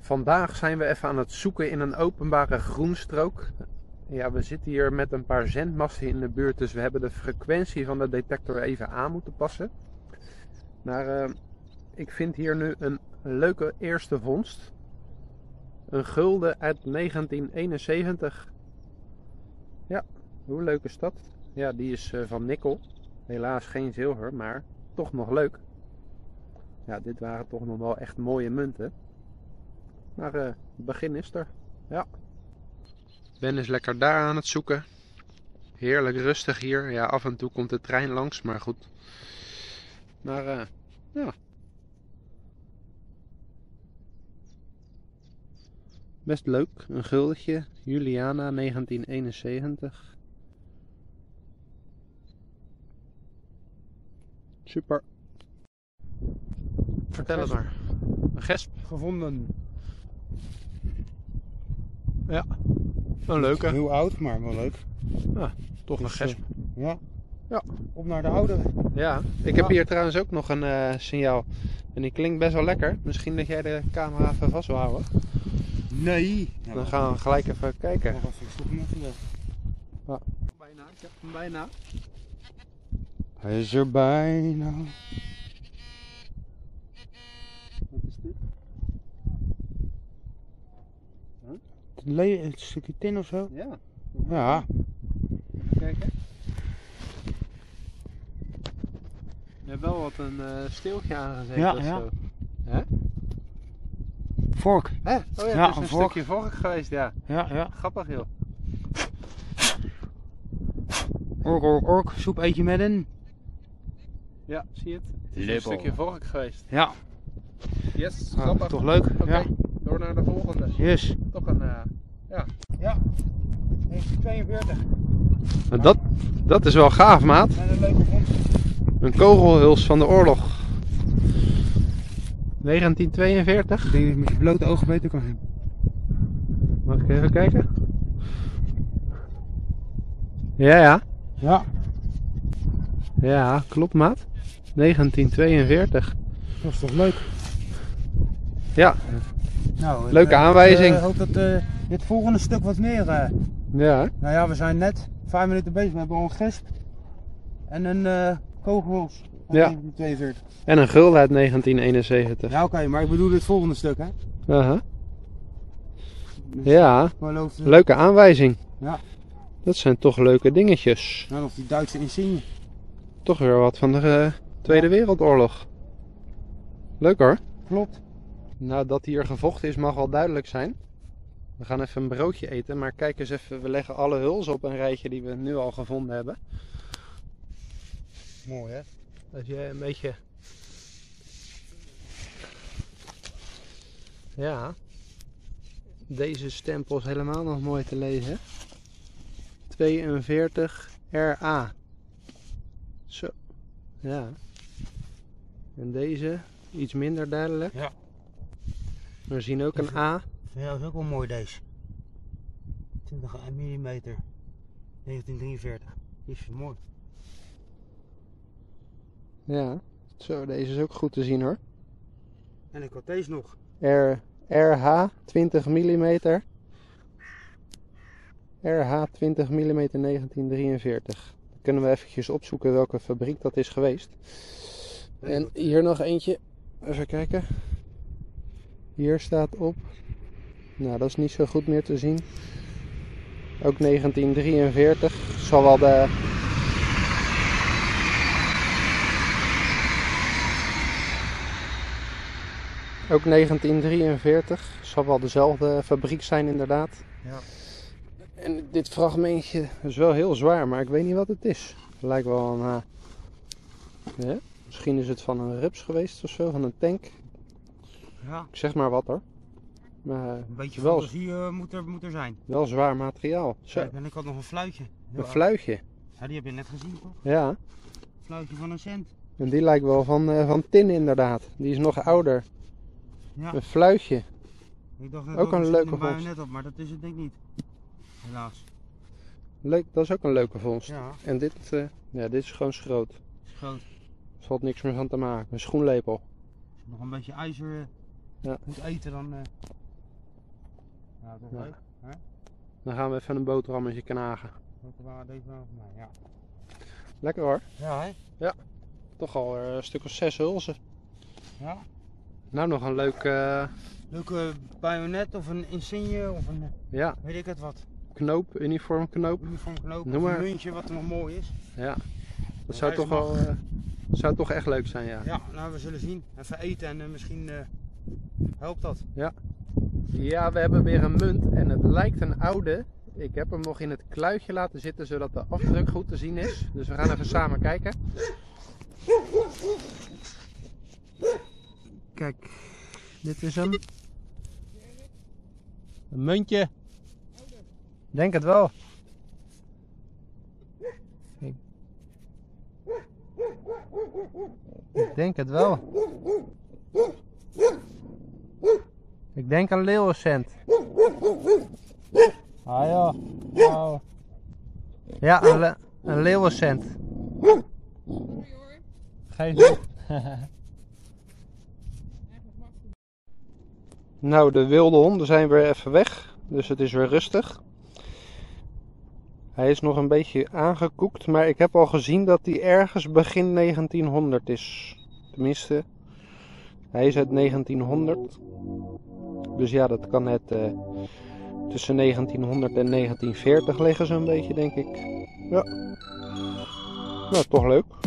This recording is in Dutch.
Vandaag zijn we even aan het zoeken in een openbare groenstrook. Ja, we zitten hier met een paar zendmasten in de buurt, dus we hebben de frequentie van de detector even aan moeten passen. Maar ik vind hier nu een leuke eerste vondst. Een gulden uit 1971. Ja, hoe leuk is dat? Ja, die is van nikkel. Helaas geen zilver, maar toch nog leuk. Ja, dit waren toch nog wel echt mooie munten. Maar het begin is er. Ja. Ben is lekker daar aan het zoeken. Heerlijk rustig hier. Ja, af en toe komt de trein langs, maar goed. Maar ja. Best leuk. Een guldetje. Juliana 1971. Super. Vertel het maar. Een gesp. Gevonden. Ja. Een leuke. Heel oud, maar wel leuk. Ja, toch een gesp. Ja. Ja. Op naar de oudere. Ja, ik heb hier trouwens ook nog een signaal. En die klinkt best wel lekker. Misschien dat jij de camera even vast wil houden. Nee. Ja, Dan gaan we gelijk even kijken. Nog even zoeken even weg. Ja. Bijna, ik heb hem bijna. Hij is er bijna. Wat is dit? Een stukje tin of zo? Ja. Ja. Kijken. Je hebt wel wat een steeltje aangezet Ja, of ja. zo. Hè? Vork. Hè? Oh ja, Ja, het is een een vork. stukje vork geweest, ja. Ja, ja. Grappig joh. Ork, ork, ork. Soep eet je met een. Ja, zie je het? Het is een Libbel. stukje vork geweest. Ja. Yes, Ah, grappig. toch leuk. Oké, Ja. door naar de volgende. Yes. Toch een, ja. Ja. 1942. Dat is wel gaaf, maat. En een leuke vondst. Een kogelhuls van de oorlog. 1942. Ik denk dat je met je blote ogen beter kan zien. Mag ik even kijken? Ja, ja. Ja. Ja, klopt, maat. 1942. Dat is toch leuk. Ja, Nou, leuke aanwijzing. Ik hoop dat dit volgende stuk wat meer. ja. Nou ja, we zijn net 5 minuten bezig. We hebben al een gesp en een kogelhuls. Ja. 42. En een gulden uit 1971. Ja, oké, maar ik bedoel dit volgende stuk, hè? Aha. Dus Ja, ik geloof, leuke aanwijzing. Ja. Dat zijn toch leuke dingetjes. Nou, of die Duitse insigne. Toch weer wat van de Tweede Wereldoorlog. Leuk hoor. Klopt. Nou, dat hier gevochten is mag wel duidelijk zijn. We gaan even een broodje eten, maar kijk eens even, we leggen alle huls op een rijtje die we nu al gevonden hebben. Mooi, hè? Als je een beetje... Ja. Deze stempel is helemaal nog mooi te lezen. 42 RA. Zo. Ja. En deze, iets minder duidelijk. Ja. We zien ook een A. Ja, dat is ook wel mooi deze. 20 mm. 1943. Die is mooi. Ja. Zo, deze is ook goed te zien hoor. En ik had deze nog. RH 20 mm. RH 20 mm 1943. Dan kunnen we eventjes opzoeken welke fabriek dat is geweest. En hier nog eentje. Even kijken. Hier staat op. Nou, dat is niet zo goed meer te zien. Ook 1943. Zal wel de... Ook 1943. Zal wel dezelfde fabriek zijn inderdaad. Ja. En dit fragmentje is wel heel zwaar, maar ik weet niet wat het is. Het lijkt wel een... ja, misschien is het van een rups geweest of zo, van een tank. Ja. Ik zeg maar wat hoor. Maar Een beetje wel, fantasie moet er zijn. wel zwaar materiaal. Zo, Kijk, en ik had nog een fluitje. Heel een oud. fluitje. Ja, die heb je net gezien toch? Ja, Fluitje van een cent. en die lijkt wel van tin inderdaad. Die is nog ouder. Ja. Een fluitje. Ik dacht net Ook een leuke vondst. net op, maar dat is het denk ik niet. Helaas. Leuk, dat is ook een leuke vondst. Ja, En dit, ja, dit is gewoon schroot. is groot. Er valt niks meer van te maken. Een schoenlepel. Als je nog een beetje ijzer Ja. moet eten, dan Ja, toch Ja. leuk. Hè? Dan gaan we even een boterhammetje knagen. Deze waren voor mij, ja. Lekker hoor. Ja, hè? Toch al een stuk of 6 hulzen. Ja. Nou nog een leuk, Leuke bajonet of een insigne of een, ja, weet ik het wat. knoop, uniformknoop. Uniformknoop Noem of maar. een muntje wat nog mooi is. Ja, dat Ja, zou hij toch is wel, zou toch echt leuk zijn, ja. Ja, nou we zullen zien. Even eten en misschien helpt dat. Ja, we hebben weer een munt en het lijkt een oude. Ik heb hem nog in het kluitje laten zitten zodat de afdruk goed te zien is. Dus we gaan even samen kijken. Kijk, dit is hem. Een muntje. Denk het wel. Ik denk het wel. Ik denk een leeuwencent. Ah ja. Oh. Ja, een leeuwencent. Geef niet. Nou, de wilde honden zijn weer even weg. Dus het is weer rustig. Hij is nog een beetje aangekoekt. Maar ik heb al gezien dat hij ergens begin 1900 is. Tenminste, hij is uit 1900. Dus ja, dat kan net tussen 1900 en 1940 liggen zo'n beetje, denk ik. Ja. Nou, toch leuk.